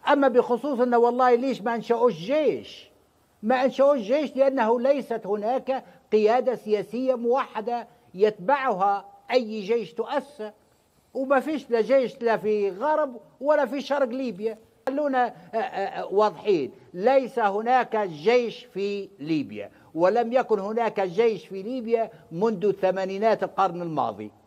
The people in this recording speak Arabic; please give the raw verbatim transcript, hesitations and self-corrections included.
أما بخصوص أنه والله ليش ما أنشأوش جيش، ما أنشأوش جيش لأنه ليست هناك قيادة سياسية موحدة يتبعها أي جيش تؤسس، وما فيش لا جيش لا في غرب ولا في شرق ليبيا. خلونا واضحين، ليس هناك جيش في ليبيا، ولم يكن هناك جيش في ليبيا منذ ثمانينات القرن الماضي.